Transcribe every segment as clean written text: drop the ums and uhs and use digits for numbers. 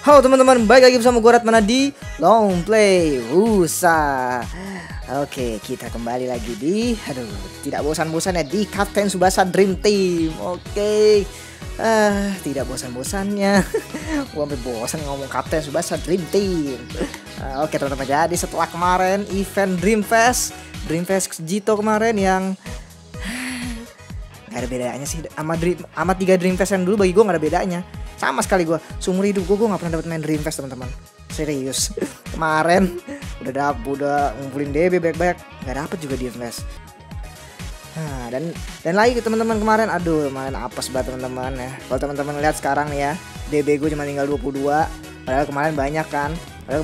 Halo teman-teman, balik lagi bersama gue Ratmana di Long Play USA. Oke, kita kembali lagi di tidak bosan-bosan ya di Kapten Tsubasa Dream Team. Oke, tidak bosan-bosannya. Gue sampai bosan ngomong Kapten Tsubasa Dream Team. Oke teman-teman, jadi setelah kemarin event Dream Fest Jito kemarin yang gak ada bedanya sih sama 3 Dream Fest yang dulu, bagi gue gak ada bedanya. Sama sekali gue seumur hidup gue gak pernah dapat main Dream Fest teman-teman, serius. Kemarin udah ngumpulin DB banyak-banyak, nggak dapet juga Dream Fest. Nah, dan lagi ke teman-teman kemarin, main apes banget teman-teman ya. Kalau teman-teman lihat sekarang nih ya, DB gue cuma tinggal 22, padahal kemarin banyak kan.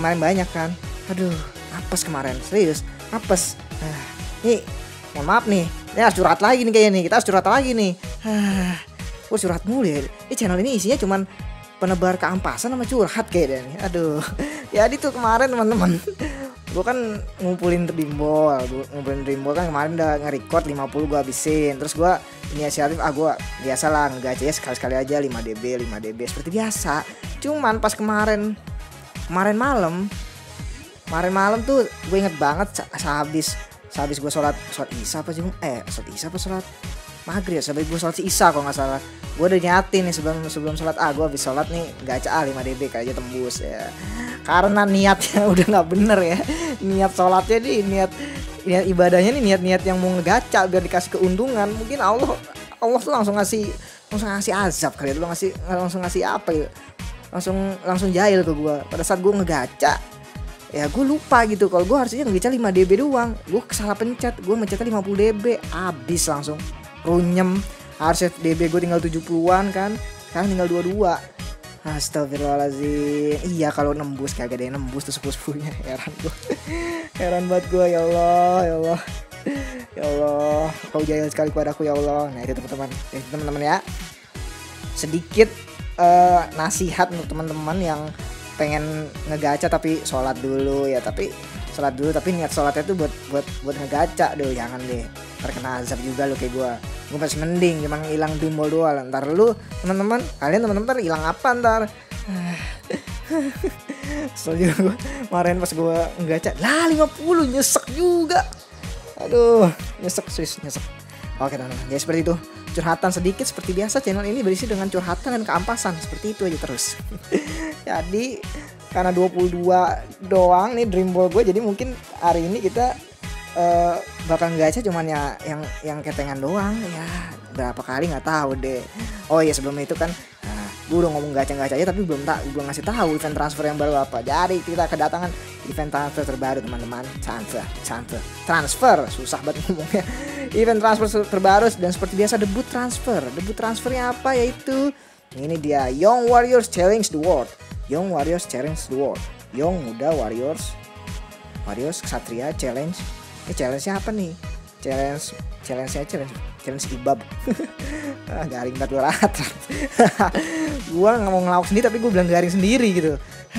Apes kemarin, serius apes. Nih mohon maaf nih, ini harus curhat lagi nih kayaknya nih, kita harus curhat lagi nih. Gue curhat mulu ya. Ini channel ini isinya cuman penebar keampasan sama curhat kayaknya nih. Jadi tuh kemarin teman-teman, gue kan ngumpulin Dream Ball kan kemarin udah nge-record 50 gue habisin. Terus gue inisiatif, gue biasa lah ngegacha ya sekali-sekali aja 5 DB seperti biasa. Cuman pas kemarin malam tuh gue inget banget sehabis gue sholat isya apa sih? Sholat isya apa sholat maghrib ya, sampai gue sholat isya kalau nggak salah. Gue udah nyatin nih sebelum sholat, gue habis sholat nih gacha 5 DB kali aja tembus ya. Karena niatnya udah nggak bener ya, niat sholatnya nih, niat ibadahnya nih, niat yang mau ngegacha biar dikasih keuntungan. Mungkin Allah tuh langsung ngasih azab kali ya, langsung ngasih apa ya, langsung jahil ke gue pada saat gue ngegacha. Ya gue lupa gitu, kalau gue harusnya ngegacha 5 DB doang, gue salah pencet, gue mencetnya 50 DB, abis langsung runyem. Harusnya DB gue tinggal 70-an kan, sekarang tinggal 22. Astagfirullahaladzim. Iya, kalau nembus kagak ada yang nembus tuh 10-10-nya. Heran banget gue, ya Allah. Kau jahil sekali padaku ya Allah. Nah itu teman-teman ya, sedikit nasihat untuk teman-teman yang pengen ngegacha tapi sholat dulu tapi niat sholatnya tuh buat ngegacha. Jangan deh, terkena azab juga lo kayak gue masih mending cuma hilang Dream Ball doang. Ntar lu teman-teman hilang apa ntar. Soalnya gue kemarin pas gue ngegacha 50 nyesek juga. Nyesek. Oke teman-teman, jadi seperti itu curhatan sedikit. Seperti biasa channel ini berisi dengan curhatan dan keampasan, seperti itu aja terus. Jadi karena 22 doang nih Dream Ball gue, jadi mungkin hari ini kita bakal gacha cuman ya yang ketengan doang ya. Berapa kali nggak tahu deh. Oh iya, sebelum itu kan gue udah ngomong gacha aja tapi belum ngasih tahu event transfer yang baru apa. Jadi kita kedatangan event transfer terbaru teman-teman. Transfer susah banget ngomongnya. Event transfer terbaru, dan seperti biasa debut transfernya apa, yaitu ini dia, Young Warriors Challenge the World. Young Muda Warriors Ksatria Challenge. Ini challenge-nya apa nih? Challenge ibab. Garing banget gue rata. Gue gak mau ngelawak sendiri tapi gue bilang garing sendiri gitu.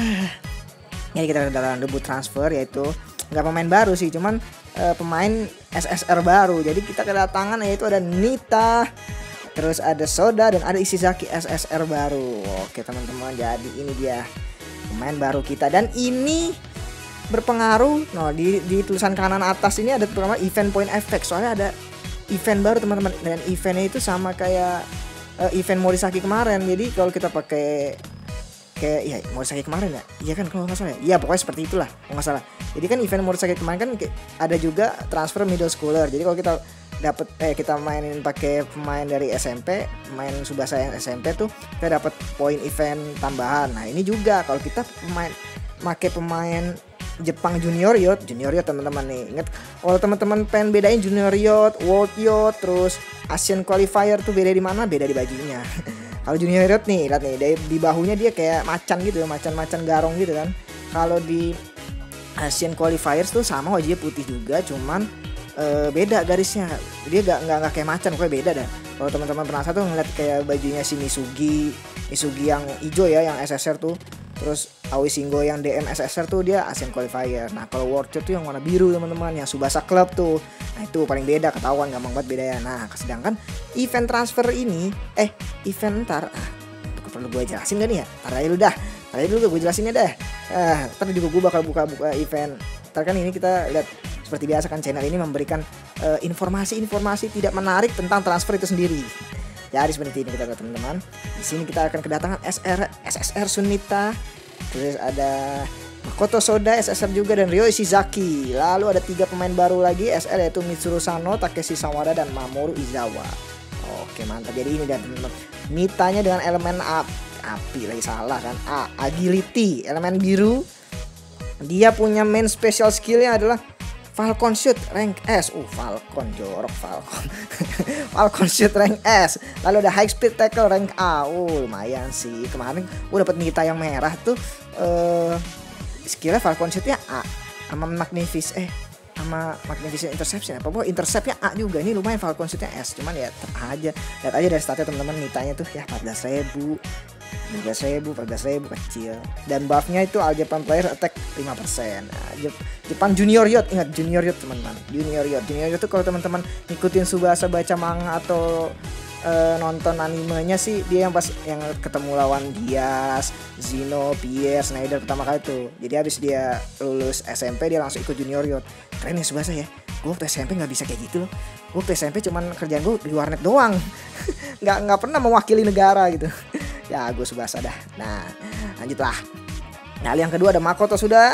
Jadi kita dalam debut transfer, yaitu gak pemain baru sih, cuman pemain SSR baru. Jadi kita kedatangan yaitu ada Nita, terus ada Soda, dan ada Ishizaki SSR baru. Oke teman-teman, jadi ini dia pemain baru kita, dan ini berpengaruh. Di tulisan kanan atas ini ada pertama event point effect, soalnya ada event baru teman-teman, dan eventnya itu sama kayak event Morisaki kemarin. Jadi kalau kita pakai kayak ya Morisaki kemarin ya, iya kan kalau nggak salah ya, iya pokoknya seperti itulah kalau nggak salah. Jadi kan event Morisaki kemarin kan ada juga transfer middle schooler. Jadi kalau kita kita mainin pakai pemain dari SMP, pemain Tsubasa yang SMP tuh kita dapat poin event tambahan. Nah ini juga kalau kita pakai pemain Jepang Junior Yacht teman-teman nih. Ingat, kalau teman-teman pengen bedain Junior Yacht, World Yacht, terus Asian Qualifier tuh beda di mana? Beda di bajunya. Kalau Junior Yacht nih, lihat nih, di bahunya dia kayak macan gitu, macan garong gitu kan. Kalau di Asian Qualifiers tuh sama, wajahnya putih juga, cuman beda garisnya. Dia nggak kayak macan, pokoknya beda dah. Kalau teman-teman penasaran tuh ngeliat kayak bajunya si Misugi yang hijau ya, yang SSR tuh. Terus Aoi Shingo yang DM SSR tuh dia Asian Qualifier. Nah kalau World Yacht tuh yang warna biru teman-teman, yang Tsubasa Club tuh. Nah itu paling beda, ketahuan gampang banget bedanya. Nah sedangkan event transfer ini event ntar perlu gue jelasin gak nih ya? Ntar aja lu dah. Nah dulu gue jelasinnya deh. Ntar juga gue bakal buka event. Ntar kan ini kita lihat seperti biasa kan, channel ini memberikan informasi-informasi tidak menarik tentang transfer itu sendiri. Jadi seperti ini kita teman-teman. Di sini kita akan kedatangan SSR Sunita. Terus ada Makoto Soda, SSR juga, dan Ryo Ishizaki. Lalu ada 3 pemain baru lagi SR, yaitu Mitsuru Sano, Takeshi Sawada, dan Mamoru Izawa. Oke mantap. Jadi ini dan teman-teman, Nitanya dengan elemen api lagi salah kan. Agility, elemen biru. Dia punya main special skillnya adalah Falcon Shoot rank S. Falcon jorok Falcon. Falcon Shoot rank S. Lalu ada High Speed Tackle rank A. Lumayan sih. Kemarin gue dapet Nita yang merah tuh, skillnya Falcon Shoot-nya A sama Magnificent Interception. Pokoknya interceptnya A juga. Ini lumayan Falcon Shoot-nya S. Cuman ya tetap aja. Lihat aja dari statnya teman-teman, Nitanya tuh ya 14.000, 14.000 kecil. Dan buffnya itu All Japan Player Attack 5%. Nah, Jepang Junior Yacht, ingat Junior Yacht teman-teman. Junior Yacht tuh kalau teman-teman ngikutin Tsubasa, baca manga atau nonton animenya sih, dia yang pas yang ketemu lawan Diaz, Zeno, Pierre, Schneider pertama kali tuh. Jadi habis dia lulus SMP dia langsung ikut Junior Yacht. Keren ya Tsubasa ya. Gue waktu SMP nggak bisa kayak gitu loh. Gue waktu SMP cuman kerjaan gue di warnet doang. nggak pernah mewakili negara gitu. Ya gue Tsubasa dah. Nah lanjutlah. Nah yang kedua ada Makoto Soda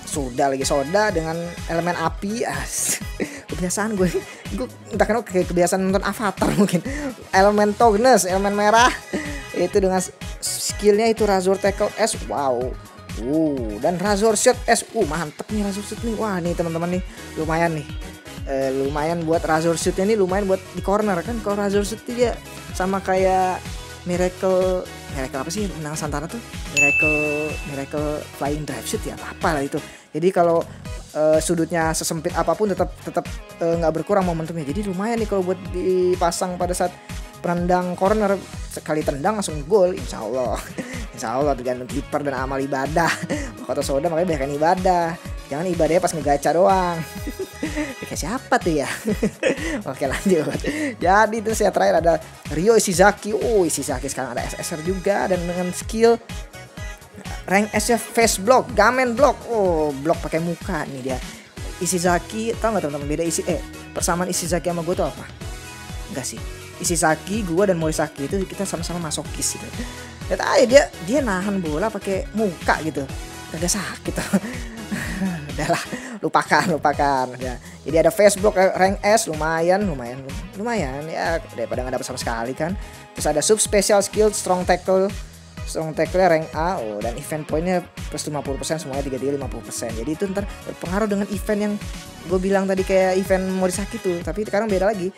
dengan elemen api. Kebiasaan gue entah kenapa kayak kebiasaan nonton Avatar mungkin. Elemen Tognes, elemen merah. Itu dengan skillnya itu Razor Tackle S. Wow. Dan Razor Shot S. Mantep nih Razor Shot nih. Wah nih teman-teman nih lumayan nih. Lumayan buat Razor Shot-nya nih, lumayan buat di corner kan. Kalau Razor Shot dia sama kayak Miracle apa sih menang Santana tuh, Miracle Flying Drive Shoot ya, apa lah itu. Jadi kalau sudutnya sesempit apapun tetap nggak berkurang momentumnya. Jadi lumayan nih kalau buat dipasang pada saat penendang corner, sekali tendang langsung gol, insya Allah tergantung kiper dan amal ibadah. Kata Soda makanya banyak ibadah, jangan ibadahnya pas ngegaca doang. Kayak siapa tuh ya? Oke lanjut. Jadi terus ya terakhir ada Ryo Ishizaki. Ishizaki sekarang ada SSR juga, dan dengan skill rank S-nya face block, gamen block. Block pakai muka nih dia. Ishizaki, tau gak teman-teman beda persamaan Ishizaki sama gue tuh apa? Enggak sih. Ishizaki, gue dan Morisaki itu kita sama-sama masokis gitu. Lihat aja dia nahan bola pakai muka gitu. Kagak sakit. Udahlah, lupakan ya. Jadi ada Facebook rank S lumayan ya, daripada nggak dapat sama sekali kan. Terus ada sub special skill strong tackle rank A. Dan event pointnya plus 50%, semuanya 3 50%. Jadi itu ntar berpengaruh dengan event yang gue bilang tadi, kayak event Morisaki tuh, tapi sekarang beda lagi.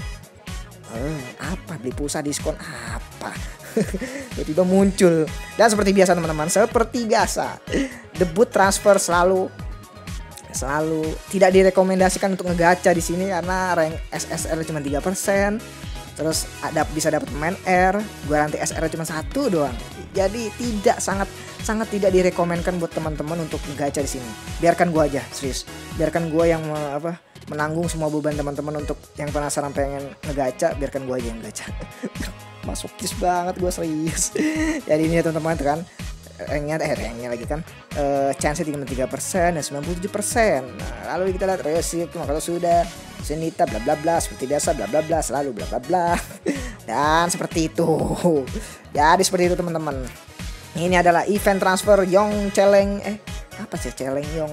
Apa beli pulsa diskon apa? Tiba-tiba muncul. Dan seperti biasa teman-teman, debut transfer selalu tidak direkomendasikan untuk ngegacha di sini karena rank SSR cuma 3%. Terus bisa dapat main R, garansi SR cuma 1 doang. Jadi sangat tidak direkomendkan buat teman-teman untuk ngegacha di sini. Biarkan gua aja, serius. Biarkan gua yang menanggung semua beban teman-teman untuk yang penasaran pengen ngegacha, biarkan gua aja yang gacha. Masokis banget gua, serius. Jadi ini ya teman-teman kan. Ranknya lagi kan chance-nya 33% dan 97%. Nah, lalu kita lihat Ryoshik, Makoto sudah Sunita bla bla bla, seperti biasa bla bla bla, selalu bla bla bla. Dan seperti itu. Jadi seperti itu teman-teman. Ini adalah event transfer Yong Celeng Celeng Yong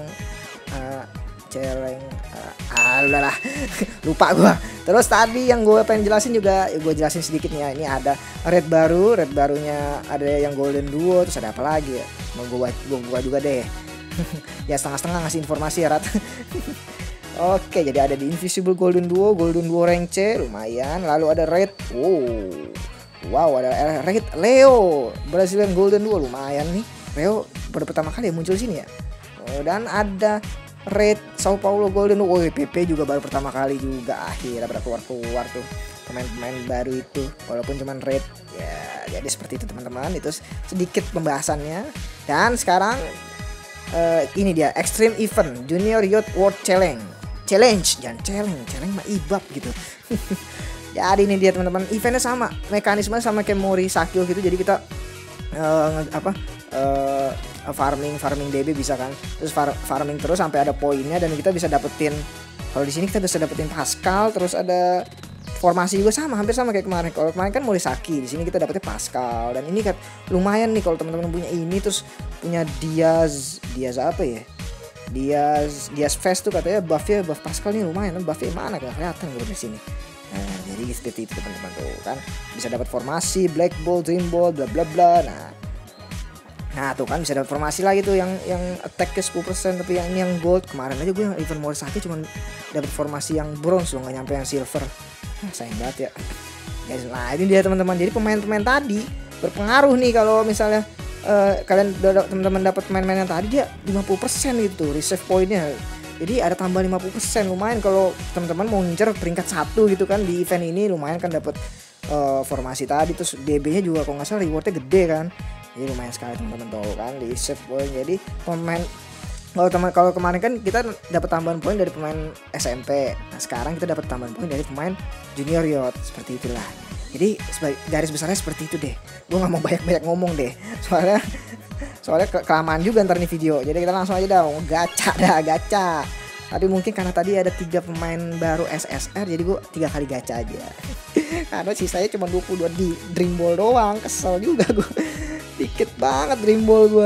udahlah lupa gue. Terus tadi yang gue pengen jelasin juga, gue jelasin sedikit nih ya. Ini ada red barunya ada yang golden duo, terus ada apa lagi ya? Mau gue juga deh. Ya setengah-setengah ngasih informasi ya Rat. Oke, jadi ada di Invisible Golden Duo rank C lumayan. Lalu ada red, wow ada red Leo Brazilian Golden Duo lumayan nih. Leo baru pertama kali ya muncul sini ya. Dan ada Red Sao Paulo Golden Duo, PP juga baru pertama kali juga, akhirnya pada keluar tuh pemain-pemain baru itu, walaupun cuman red ya. Jadi seperti itu teman-teman, itu sedikit pembahasannya. Dan sekarang ini dia Extreme Event Junior Yacht World Challenge jangan challenge mah ibab gitu. Jadi ini dia teman-teman, eventnya sama, mekanismenya sama kayak Morisaki gitu. Jadi kita farming DB bisa kan, terus farming terus sampai ada poinnya dan kita bisa dapetin, kalau di sini kita bisa dapetin Pascal, terus ada formasi juga sama, hampir sama kayak kemarin. Kalau kemarin kan Morisaki, di sini kita dapetnya Pascal, dan ini kan lumayan nih kalau teman-teman punya ini, terus punya Diaz apa ya, Diaz Fest tuh katanya buff Pascal nih lumayan, buffnya mana gak kelihatan gue di sini. Nah, jadi seperti itu teman-teman tuh kan, bisa dapat formasi, Black Ball, Dream Ball, bla bla bla. Nah tuh kan bisa dapat formasi lagi tuh yang attack-nya 10%, tapi yang gold kemarin aja gue yang event Morisaki cuma dapat formasi yang bronze loh, nggak nyampe yang silver. Sayang banget ya. Nah ini dia teman-teman, jadi pemain-pemain tadi berpengaruh nih kalau misalnya kalian teman-teman dapat pemain-pemain yang tadi dia 50% itu receive poinnya. Jadi ada tambah 50%, lumayan kalau teman-teman mau ngincer peringkat 1 gitu kan di event ini, lumayan kan dapat formasi tadi, terus DB-nya juga kalau nggak salah rewardnya gede kan. Jadi lumayan sekali teman-teman tahu kan di save poin. Jadi pemain kalau kemarin kan kita dapat tambahan poin dari pemain SMP. Nah sekarang kita dapat tambahan poin dari pemain junior yacht, seperti itulah. Jadi garis besarnya seperti itu deh. Gue nggak mau banyak ngomong deh. Soalnya kelamaan juga ntar nih video. Jadi kita langsung aja dah gacha. Tapi mungkin karena tadi ada 3 pemain baru SSR, jadi gue 3 kali gacha aja. Karena sisanya cuma 22 di Dream Ball doang. Kesel juga gue. Dikit banget Dream Ball gue.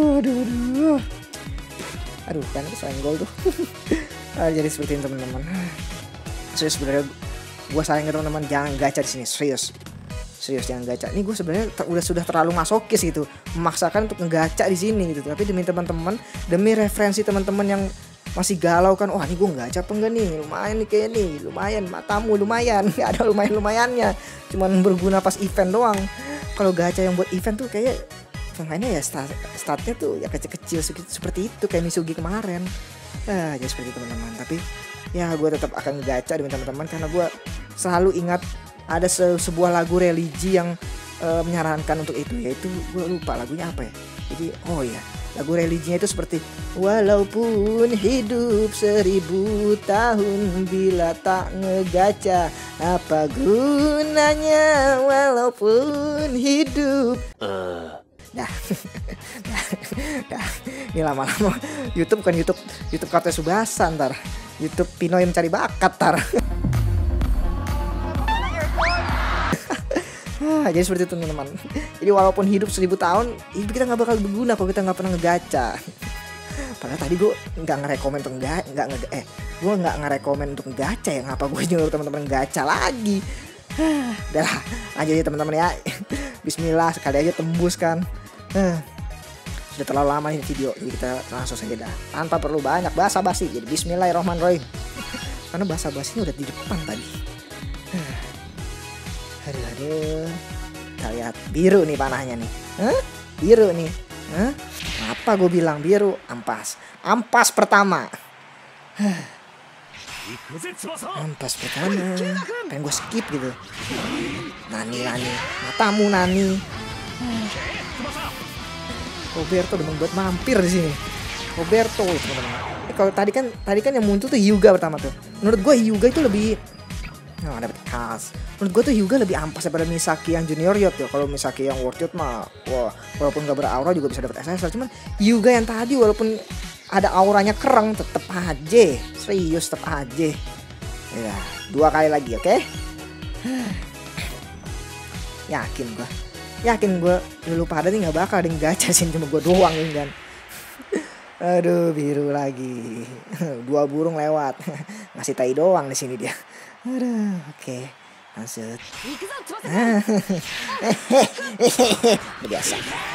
Aduh kan senggol tuh. Jadi seperti ini teman-teman. Serius sebenarnya gue sayang teman-teman, jangan gacha di sini, serius jangan gacha. Ini gue sebenarnya sudah terlalu masokis gitu, memaksakan untuk ngegacha di sini gitu. Tapi demi teman-teman, demi referensi teman-teman yang masih galau kan, wah ini gue gacha apa enggak nih, lumayan nih kayak nih, lumayan matamu lumayan, nggak ada lumayannya, cuman berguna pas event doang. Kalau gacha yang buat event tuh kayak pemainnya ya statnya tuh ya kecil-kecil seperti itu kayak Misugi kemarin. Jadi seperti itu teman-teman. Tapi ya gue tetap akan ngegacha demi teman-teman, karena gue selalu ingat ada sebuah lagu religi yang menyarankan untuk itu, yaitu gue lupa lagunya apa ya. Jadi lagu religinya itu seperti, walaupun hidup 1000 tahun bila tak ngegacha, apa gunanya walaupun hidup. Dah. Ini lama-lama YouTube bukan YouTube Kata Subasa, ntar YouTube Pino yang mencari bakat tar. Jadi seperti itu teman-teman. Jadi walaupun hidup 1000 tahun, itu kita nggak bakal berguna kalau kita nggak pernah ngegacha. Padahal tadi gue nggak ngerekomen untuk gue nggak ngerekomen untuk ngegacha ya. Ngapa gue nyuruh teman-teman gacha lagi? Udah lah, lanjut ya teman-teman ya. Bismillah, sekali aja tembus kan. Sudah terlalu lama ini video, jadi kita langsung saja dah, tanpa perlu banyak basa-basi. Jadi bismillahirrahmanirrahim. Karena basa-basinya udah di depan tadi. Aduh. Kita lihat biru nih panahnya nih. Biru nih. Apa gue bilang biru? Ampas pertama. Ampas pertama. Pengen gue skip gitu. Nani. Matamu Nani. Roberto udah membuat mampir di sini. Roberto teman-teman. Kalau tadi kan yang muncul tuh Hyuga pertama tuh. Menurut gue Hyuga itu lebih dapet khas. Menurut gue tuh Hyuga lebih ampas daripada Misaki yang junior yacht ya. Kalau Misaki yang worth it mah, wah, walaupun gak beraura juga bisa dapet SSR. Cuman Hyuga yang tadi walaupun ada auranya kereng, tetep aja. Serius tetep aja. Ya, 2 kali lagi, oke? Yakin gue dulu pada nih nggak bakal ada yang gacha sih, cuma gue doang ini kan. Aduh biru lagi. 2 burung lewat. Ngasih tai doang di sini dia. Aduh, oke. Lanjut. Biasa.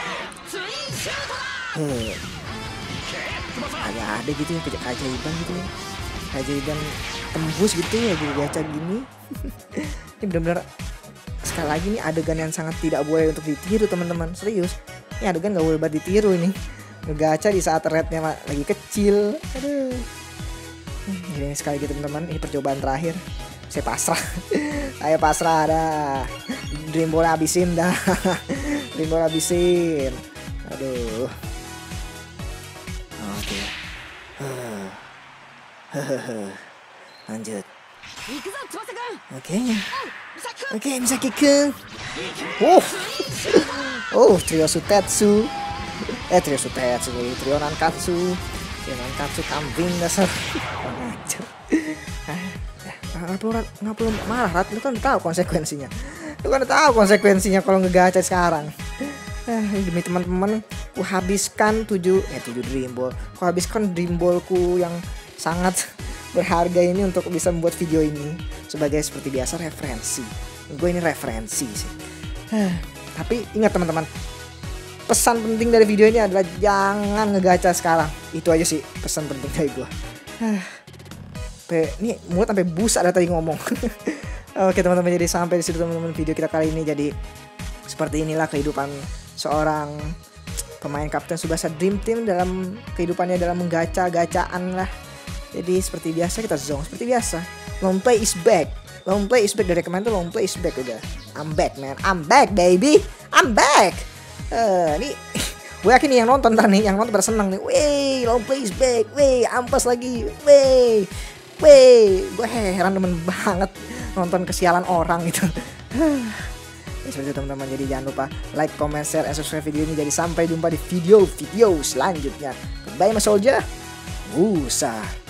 Ada gitu ya keajaiban gitu ya. Keajaiban tembus gitu ya gacha gini. Ini benar-benar sekali lagi nih adegan yang sangat tidak boleh untuk ditiru teman-teman, serius. Ini adegan gak boleh banget ditiru ini. Ngegacha di saat rednya lagi kecil. Aduh. Jadi sekali gitu teman-teman, ini percobaan terakhir. Saya pasrah. Saya pasrah dah. Dream Ball habisin dah. Dream Ball habisin. Aduh. Oke. Lanjut. Oke, Misaki-kun. Trio Sutetsu. Trio Sutetsu, Trio Nankatsu, kambing dasar. Nggak perlu marah, Rat. Lu kan udah tahu konsekuensinya. Kalau ngegacha sekarang. Demi teman-teman, ku habiskan 7 dream ball. Ku habiskan dream ballku yang sangat berharga ini untuk bisa membuat video ini sebagai seperti biasa referensi. Gue ini referensi sih. Tapi ingat teman-teman, pesan penting dari video ini adalah jangan ngegacha sekarang. Itu aja sih pesan penting dari gue. Ini mulut sampai busak dari tadi ngomong. Oke teman-teman, jadi sampai di situ teman-teman video kita kali ini. Jadi seperti inilah kehidupan seorang pemain Kapten Tsubasa Dream Team dalam kehidupannya dalam menggacha-gacaan lah. Jadi seperti biasa kita zong seperti biasa. Long play is back. Dari kemarin tuh long play is back udah. I'm back man. I'm back baby. I'm back. Nih gue yakin nih yang nonton pada seneng nih. Wey, long play is back. Wey, ampas lagi. Wey, gue heran temen banget nonton kesialan orang gitu. Ya seperti itu teman-teman, jadi jangan lupa like, comment, share, and subscribe video ini. Jadi sampai jumpa di video selanjutnya. Bye mas soldier. Usah.